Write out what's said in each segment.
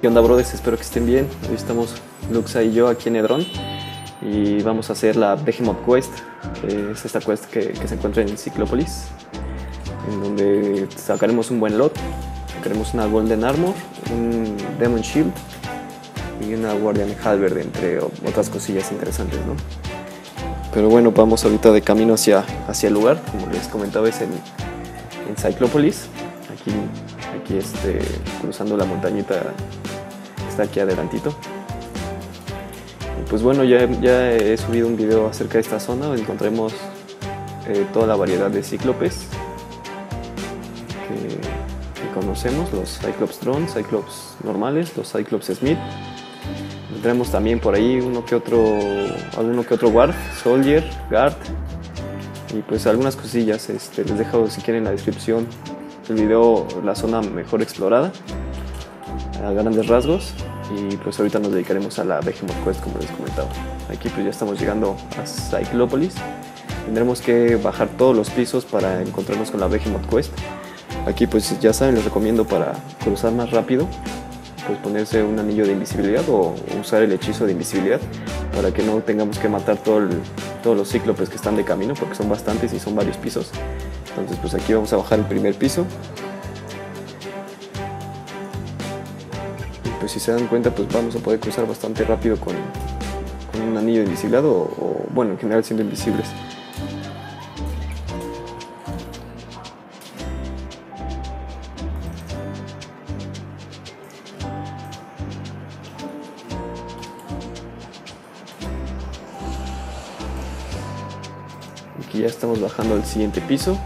¿Qué onda, brothers? Espero que estén bien. Hoy estamos Luxa y yo aquí en Hedron y vamos a hacer la Behemoth Quest, que es esta quest que se encuentra en Cyclopolis, en donde sacaremos un buen lot. Sacaremos una Golden Armor, un Demon Shield y una Guardian Halberd, entre otras cosillas interesantes, ¿no? Pero bueno, vamos ahorita de camino hacia el lugar. Como les comentaba, es en Cyclopolis, aquí cruzando la montañita que está aquí adelantito. Y pues bueno, ya he subido un video acerca de esta zona donde encontremos toda la variedad de cíclopes que conocemos, los Cyclops Drone, Cyclops normales, los Cyclops Smith. Tendremos también por ahí alguno que otro Warf, Soldier, Guard y pues algunas cosillas. Les dejo, si quieren, en la descripción del video la zona mejor explorada a grandes rasgos. Y pues ahorita nos dedicaremos a la Behemoth Quest, como les comentaba. Aquí pues ya estamos llegando a Cyclopolis. Tendremos que bajar todos los pisos para encontrarnos con la Behemoth Quest. Aquí pues ya saben, les recomiendo para cruzar más rápido, pues ponerse un anillo de invisibilidad o usar el hechizo de invisibilidad para que no tengamos que matar todos los cíclopes que están de camino, porque son bastantes y son varios pisos. Entonces pues aquí vamos a bajar el primer piso. Y pues si se dan cuenta, pues vamos a poder cruzar bastante rápido con un anillo de invisibilidad o bueno, en general siendo invisibles. Aquí ya estamos bajando al siguiente piso.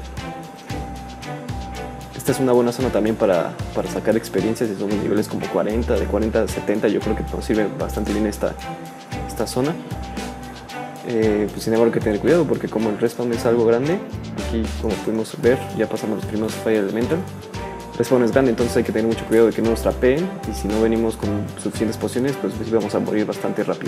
Esta es una buena zona también para sacar experiencias. Si somos niveles como 40, de 40 a 70, yo creo que nos sirve bastante bien esta zona. Pues sin embargo hay que tener cuidado, porque como el respawn es algo grande, aquí como pudimos ver ya pasamos los primeros Fire Elemental. El respawn es grande, entonces hay que tener mucho cuidado de que no nos trapeen, y si no venimos con suficientes pociones, pues vamos a morir bastante rápido.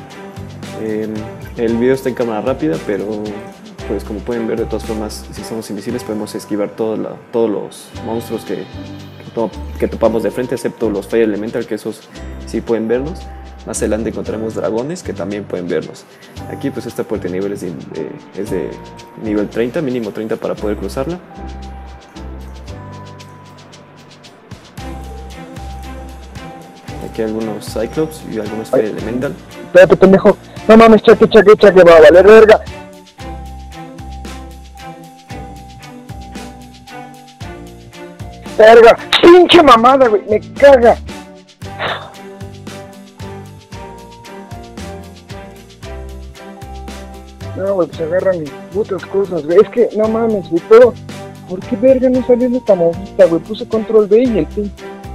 El video está en cámara rápida, pero pues como pueden ver, de todas formas, si somos invisibles podemos esquivar todos los monstruos que topamos de frente, excepto los Fire Elemental, que esos sí pueden vernos. Más adelante encontraremos dragones que también pueden vernos. Aquí pues esta puerta de nivel es de nivel 30, mínimo 30 para poder cruzarla. Aquí hay algunos Cyclops y algunos Fire Elemental. Espérate, pendejo. No mames, chaque, va a valer verga. Verga, pinche mamada, güey, me caga. No, güey, pues agarran mis putas cosas, güey. Es que, no mames, güey, pero ¿por qué verga no salió de esta movista, güey? Puse control B y el pin.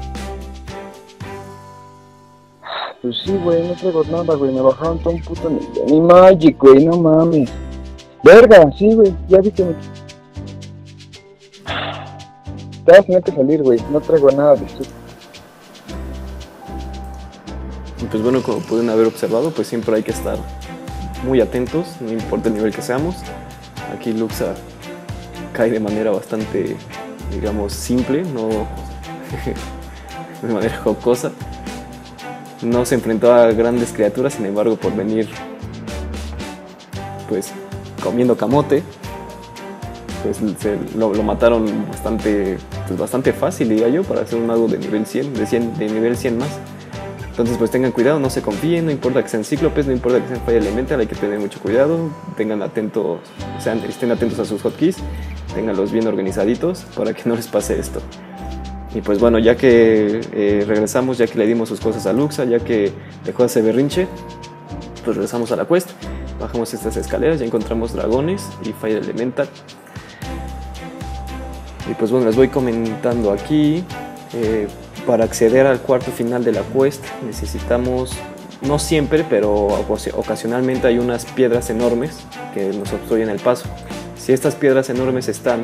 Pues sí, güey, no traigo nada, güey, me bajaron todo un puto ni Magic, güey, no mames. Verga, sí, güey, ya vi que me... Te vas a tener que salir, güey, no traigo nada de esto. Y pues bueno, como pueden haber observado, pues siempre hay que estar muy atentos, no importa el nivel que seamos. Aquí Luxa cae de manera bastante, digamos, simple, no de manera jocosa. No se enfrentó a grandes criaturas, sin embargo, por venir pues comiendo camote, pues lo mataron bastante fácil, diría yo, para ser un mago de nivel 100, de nivel 100 más. Entonces pues tengan cuidado, no se confíen, no importa que sean cíclopes, no importa que sean Fire Elemental, hay que tener mucho cuidado, estén atentos a sus hotkeys, ténganlos bien organizaditos para que no les pase esto. Y pues bueno, ya que regresamos, ya que le dimos sus cosas a Luxa, ya que dejó ese berrinche, pues regresamos a la quest, bajamos estas escaleras, ya encontramos dragones y Fire Elemental. Y pues bueno, les voy comentando aquí. Para acceder al cuarto final de la quest necesitamos, no siempre, pero ocasionalmente hay unas piedras enormes que nos obstruyen el paso. Si estas piedras enormes están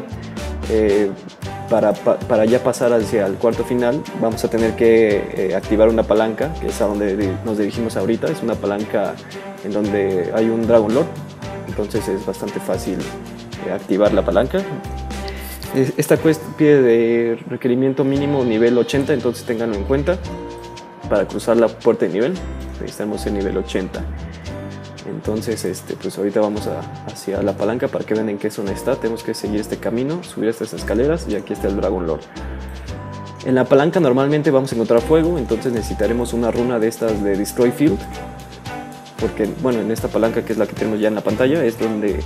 para ya pasar hacia el cuarto final, vamos a tener que activar una palanca, que es a donde nos dirigimos ahorita. Es una palanca en donde hay un Dragon Lord, entonces es bastante fácil activar la palanca. Esta quest pide de requerimiento mínimo nivel 80, entonces ténganlo en cuenta. para cruzar la puerta de nivel necesitamos el nivel 80. Entonces pues ahorita vamos hacia la palanca para que vean en qué zona está. Tenemos que seguir este camino, subir estas escaleras y aquí está el Dragon Lord. En la palanca normalmente vamos a encontrar fuego, entonces necesitaremos una runa de estas de Destroy Field, porque bueno, en esta palanca, que es la que tenemos ya en la pantalla, es donde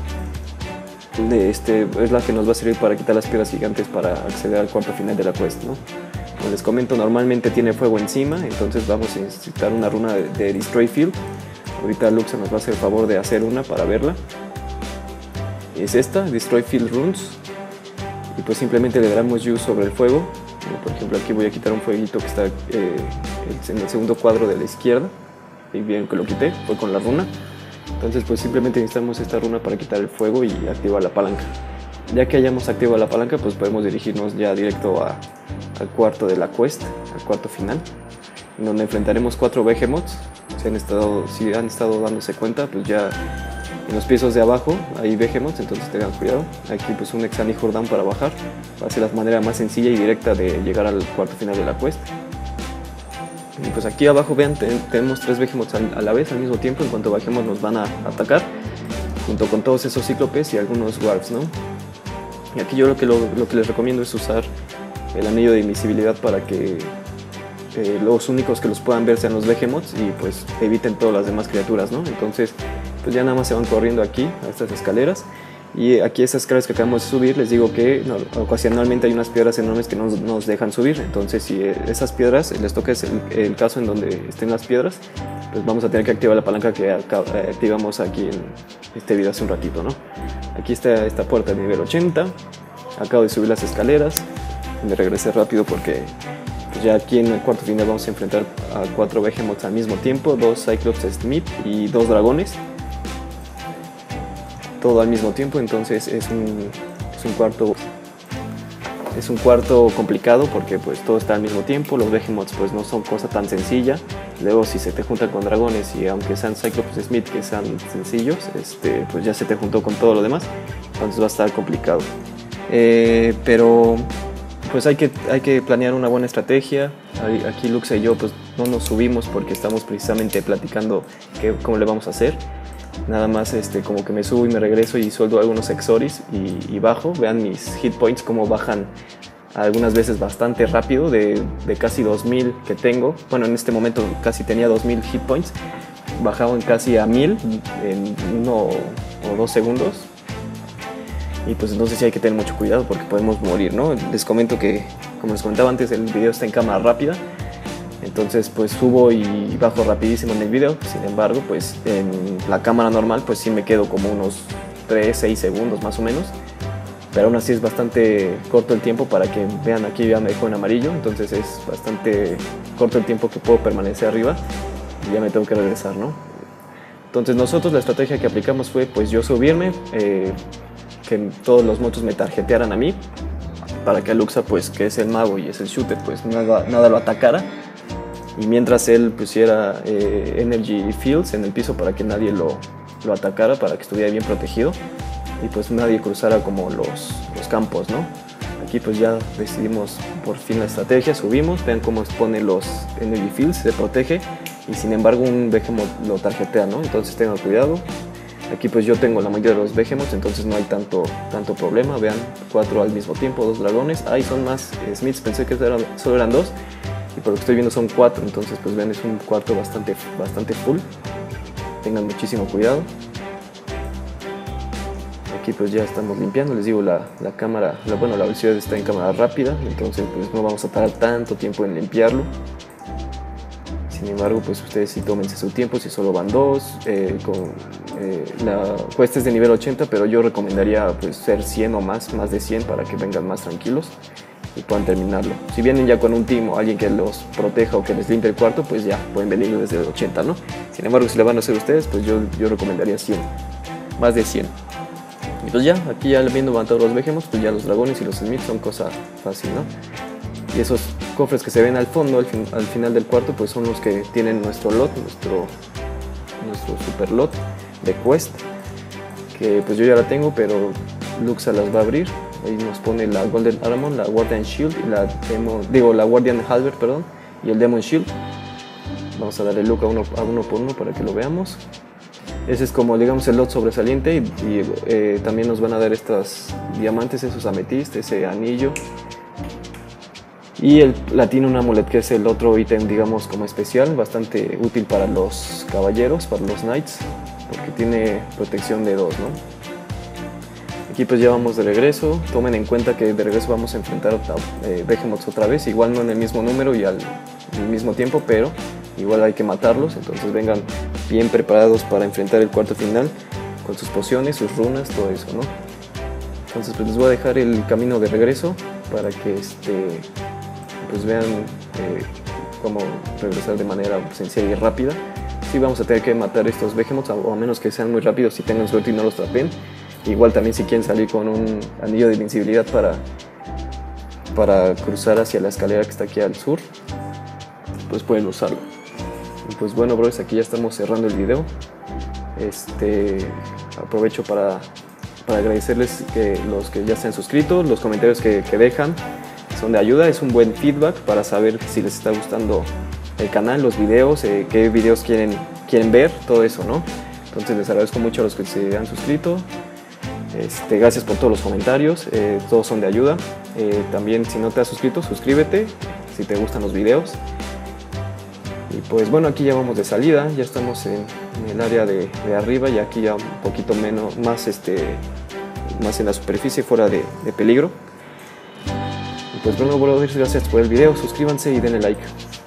es la que nos va a servir para quitar las piedras gigantes para acceder al cuarto final de la quest, ¿no? Como les comento, normalmente tiene fuego encima, entonces vamos a necesitar una runa de Destroy Field. Ahorita Luxa nos va a hacer el favor de hacer una para verla. Es esta, Destroy Field Runes, y pues simplemente le damos use sobre el fuego. Por ejemplo, aquí voy a quitar un fueguito que está en el segundo cuadro de la izquierda. Y bien que lo quité, fue con la runa. Entonces pues simplemente necesitamos esta runa para quitar el fuego y activar la palanca. Ya que hayamos activado la palanca, pues podemos dirigirnos ya directo al cuarto de la quest, al cuarto final, en donde enfrentaremos 4 Behemoths. Si han estado dándose cuenta, pues ya en los pisos de abajo hay Behemoths, entonces tengan cuidado. Aquí pues un Exani Jordan para bajar. Va a ser la manera más sencilla y directa de llegar al cuarto final de la quest. Y pues aquí abajo vean, tenemos 3 Behemoths a la vez, al mismo tiempo. En cuanto bajemos nos van a atacar, junto con todos esos cíclopes y algunos Warps, ¿no? Y aquí yo lo que les recomiendo es usar el anillo de invisibilidad para que los únicos que los puedan ver sean los Behemoths y pues eviten todas las demás criaturas, ¿no? Entonces pues ya nada más se van corriendo aquí a estas escaleras. Y aquí estas escaleras que acabamos de subir, les digo que ocasionalmente hay unas piedras enormes que nos dejan subir. Entonces si esas piedras les toca el caso en donde estén las piedras, pues vamos a tener que activar la palanca que activamos aquí en este video hace un ratito, ¿no? Aquí está esta puerta de nivel 80. Acabo de subir las escaleras. Me regresé rápido porque pues ya aquí en el cuarto final vamos a enfrentar a 4 Behemoths al mismo tiempo, 2 Cyclops Smith y 2 dragones. Todo al mismo tiempo, entonces es un cuarto complicado porque pues todo está al mismo tiempo. Los Behemoths pues no son cosa tan sencilla. Luego si se te juntan con dragones y aunque sean Cyclops Smith que sean sencillos, pues ya se te juntó con todo lo demás, entonces va a estar complicado. Pero pues hay que planear una buena estrategia. Aquí Luxa y yo pues no nos subimos porque estamos precisamente platicando cómo le vamos a hacer. Nada más como que me subo y me regreso y sueldo algunos Exoris y bajo. Vean mis hit points como bajan algunas veces bastante rápido, de casi 2000 que tengo. Bueno, en este momento casi tenía 2000 hit points, bajaban casi a 1000 en 1 o 2 segundos. Y pues entonces sí hay que tener mucho cuidado porque podemos morir, ¿no? Les comento que, como les comentaba antes, el video está en cámara rápida. Entonces pues subo y bajo rapidísimo en el video. Sin embargo, pues en la cámara normal pues sí me quedo como unos 3-6 segundos más o menos. Pero aún así es bastante corto el tiempo para que vean, aquí ya me dejó en amarillo. Entonces es bastante corto el tiempo que puedo permanecer arriba y ya me tengo que regresar, ¿no? Entonces nosotros la estrategia que aplicamos fue pues yo subirme, que todos los monstruos me tarjetearan a mí, para que Luxa, pues que es el mago y es el shooter, pues nada lo atacara. Y mientras él pusiera Energy Fields en el piso para que nadie lo atacara, para que estuviera bien protegido y pues nadie cruzara como los campos, ¿no? Aquí pues ya decidimos por fin la estrategia, subimos, vean cómo expone los Energy Fields, se protege y sin embargo un Behemoth lo tarjetea, ¿no? Entonces tengan cuidado. Aquí pues yo tengo la mayoría de los Behemoths, entonces no hay tanto problema. Vean, 4 al mismo tiempo, 2 dragones. Ahí son más Smiths, pensé que solo eran 2 y por lo que estoy viendo son 4, entonces pues vean, es un cuarto bastante full. Tengan muchísimo cuidado. Aquí pues ya estamos limpiando, les digo, la cámara, la velocidad está en cámara rápida, entonces pues no vamos a tardar tanto tiempo en limpiarlo. Sin embargo, pues ustedes sí tómense su tiempo, si solo van 2, la cuesta es de nivel 80, pero yo recomendaría pues ser 100 o más de 100 para que vengan más tranquilos y puedan terminarlo. Si vienen ya con un team o alguien que los proteja o que les limpie el cuarto, pues ya pueden venir desde 80, ¿no? Sin embargo, si lo van a hacer ustedes, pues yo recomendaría 100, más de 100. Y pues ya, aquí ya viendo levantados los Behemoths, pues ya los dragones y los Smiths son cosa fácil, ¿no? Y esos cofres que se ven al fondo, al final del cuarto, pues son los que tienen nuestro lot, nuestro super lot de quest, que pues yo ya la tengo, pero Luxa las va a abrir. Ahí nos pone la Golden Armor, la Guardian Shield y la Guardian Halberd, perdón, y el Demon Shield. Vamos a darle look a uno por uno para que lo veamos. Ese es como, digamos, el lot sobresaliente y también nos van a dar estos diamantes, esos ametistas, ese anillo. Y el platino, un amulet, que es el otro ítem, digamos, como especial, bastante útil para los caballeros, para los knights, porque tiene protección de 2, ¿no? Aquí pues ya vamos de regreso. Tomen en cuenta que de regreso vamos a enfrentar a Behemoths otra vez, igual no en el mismo número y al mismo tiempo, pero igual hay que matarlos, entonces vengan bien preparados para enfrentar el cuarto final con sus pociones, sus runas, todo eso, ¿no? Entonces pues les voy a dejar el camino de regreso para que pues vean cómo regresar de manera sencilla y rápida. Sí, vamos a tener que matar estos Behemoths, o a menos que sean muy rápidos y tengan suerte y no los trapen. Igual también si quieren salir con un anillo de invencibilidad para cruzar hacia la escalera que está aquí al sur, pues pueden usarlo. Y pues bueno, brothers, aquí ya estamos cerrando el video. Aprovecho para agradecerles que los que ya se han suscrito, los comentarios que dejan son de ayuda, es un buen feedback para saber si les está gustando el canal, los videos, qué videos quieren ver, todo eso, ¿no? Entonces les agradezco mucho a los que se han suscrito. Gracias por todos los comentarios, todos son de ayuda. También si no te has suscrito, suscríbete si te gustan los videos. Y pues bueno, aquí ya vamos de salida, ya estamos en el área de arriba y aquí ya un poquito menos, más en la superficie, fuera de peligro. Y pues bueno, brothers, gracias por el video, suscríbanse y denle like.